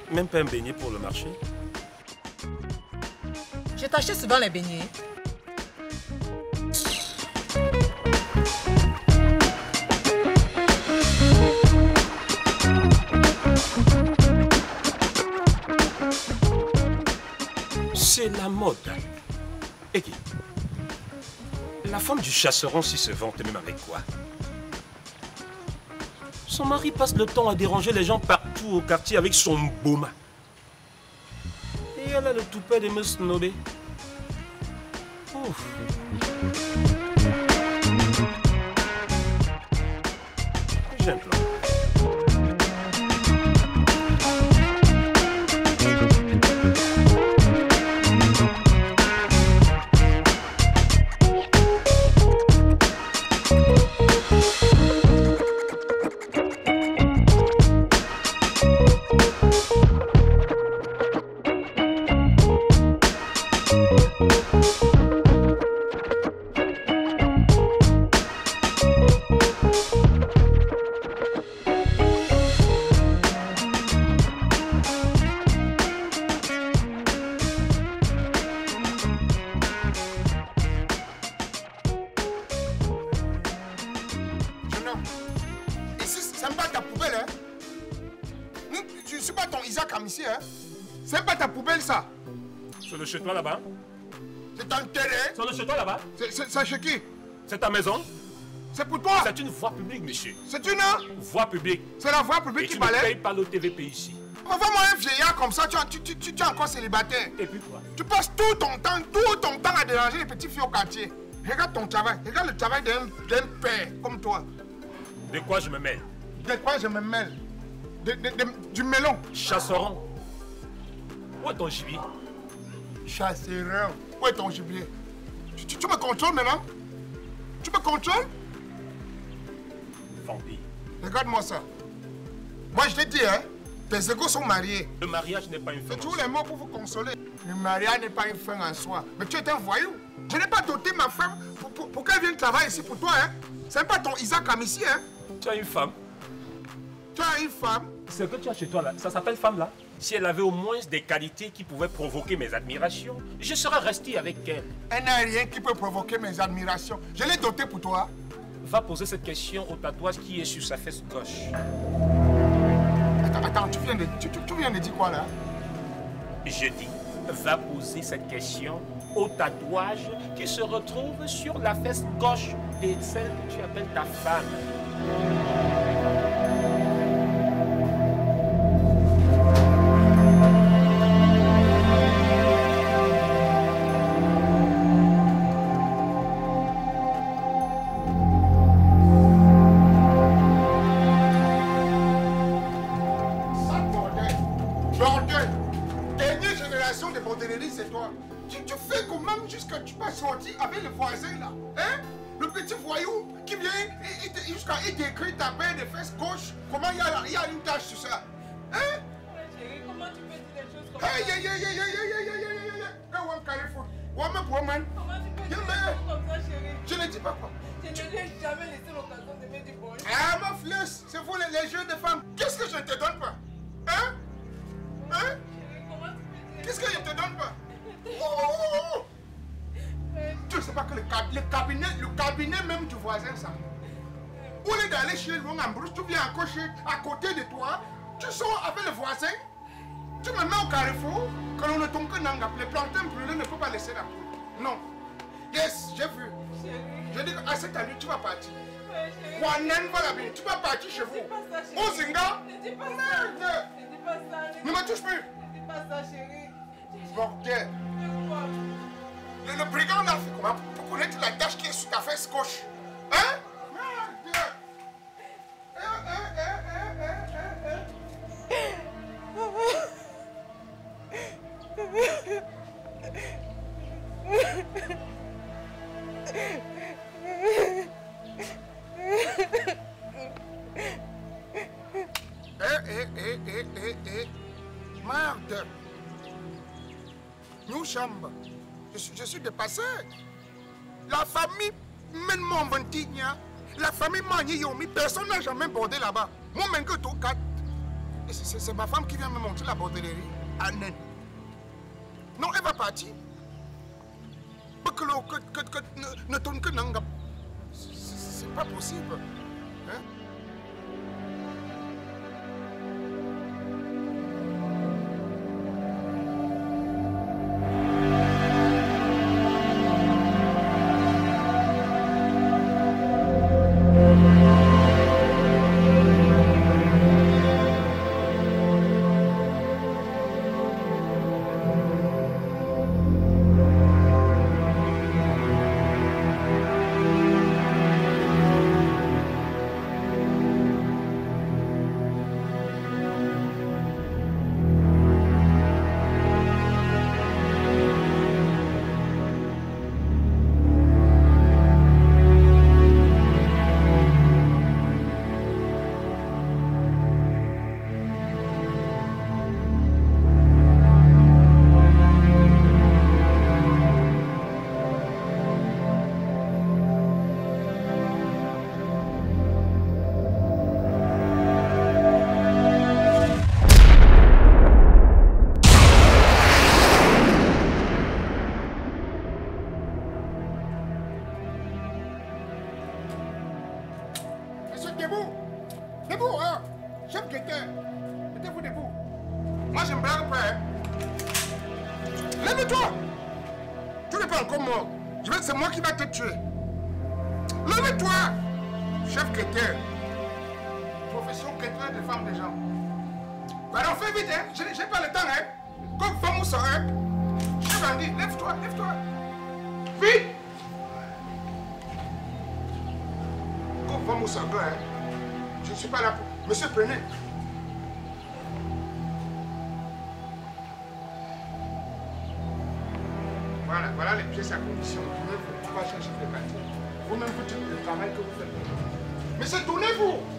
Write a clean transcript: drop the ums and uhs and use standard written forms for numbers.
Même pas un beignet pour le marché? Je t'achète souvent les beignets. C'est la mode. Et qui? La femme du chasseron s'y se vante même avec quoi? Son mari passe le temps à déranger les gens partout au quartier avec son boma. Et elle a le toupet de me snober. Ouf. J'ai un plan. Chez toi là-bas? C'est ton terrain? C'est chez toi là-bas? C'est chez qui? C'est ta maison? C'est pour toi? C'est une voie publique, monsieur. C'est une voie publique. C'est la voie publique qui balaye? Et tu ne payes pas le TVP ici. Envoie-moi un vieillard comme ça, tu es encore célibataire. Et puis quoi? Tu passes tout ton temps à déranger les petits filles au quartier. Regarde ton travail, regarde le travail d'un père comme toi. De quoi je me mêle? De quoi je me mêle? Du melon. Chasseron. Où est ton gibier? Chasseron. Où est ton gibier? Tu me contrôles maintenant? Tu me contrôles? Vampire. Regarde-moi ça. Moi je t'ai dit, hein, tes égos sont mariés. Le mariage n'est pas une fin. C'est tous les mots pour vous consoler. Le mariage n'est pas une fin en soi. Mais tu es un voyou. Je n'ai pas doté ma femme pour qu'elle vienne travailler ici pour toi, hein. C'est pas ton Isaac ici, hein. Tu as une femme? Tu as une femme? Ce que tu as chez toi là, ça s'appelle femme là? Si elle avait au moins des qualités qui pouvaient provoquer mes admirations, je serais resté avec elle. Elle n'a rien qui peut provoquer mes admirations. Je l'ai doté pour toi. Va poser cette question au tatouage qui est sur sa fesse gauche. Attends, tu viens de dire quoi là? Je dis, va poser cette question au tatouage qui se retrouve sur la fesse gauche de celle que tu appelles ta femme. Avec le voisin là, hein? Le petit voyou qui vient jusqu'à décrire ta paire de fesses gauche. Comment il y a une tache sur ça? Hein? Chérie, comment tu peux dire des choses comme ça? Comment tu peux dire des choses comme ça, chérie? Je ne dis pas quoi. Je ne lui ai jamais laissé l'occasion de me dire bonjour. Ah, ma flèche, c'est vous les jeux de femmes. Qu'est-ce que je ne te donne pas? Hein? Hein? Chérie, comment tu peux dire? Qu'est-ce que je ne te donne pas? Oh! Tu ne sais pas que le cabinet même du voisin, ça. Au lieu d'aller chez lui en brousse, tu viens à côté de toi, tu sors avec le voisin, tu me mets au carrefour, que l'on ne tombe que n'anga. Les plantains brûlés ne peuvent pas laisser la poule. Non. Yes, j'ai vu. Chérie. Je dis qu'à cette année, tu vas partir. Ouais, chérie. Wanen va la vie, tu vas partir chez vous. Ne dis pas ça, chérie. Oh, Zinga. Ne dis pas ça. Ne dis pas ça. Ne me touche plus. Ne dis pas ça, chérie. Bordel. Le brigand là fait comment pour connaître la tâche qui est sur ta fesse gauche? Hein? Merde! Merde! Nous chambres. Je suis dépassé. La famille, même mon ventigna, la famille Magni Yomi, personne n'a jamais bordé là-bas. Moi, même que tout quatre. C'est ma femme qui vient me montrer la bordellerie à Nen. Non, elle va partir. Ne tourne que Nanga. C'est pas possible. Hein? Debout! Debout, hein! Chef Guetteur! Mettez-vous debout! Moi, je ne blague pas, hein! Lève-toi! Tu n'es pas encore mort! C'est moi qui vais te tuer! Lève-toi! Chef Guetteur! Profession guetteur de femme des gens! Alors, fais vite, hein! Je n'ai pas le temps, hein! Comme femme ou ça, hein! Chef Andy, lève-toi, lève-toi! Vite! Comme femme ou ça, hein! Je ne suis pas là pour... Monsieur, prenez. Voilà les pièces à condition. Vous-même, vous pouvez chercher les papiers. Vous-même, vous dites le travail que vous faites. Monsieur, tournez-vous.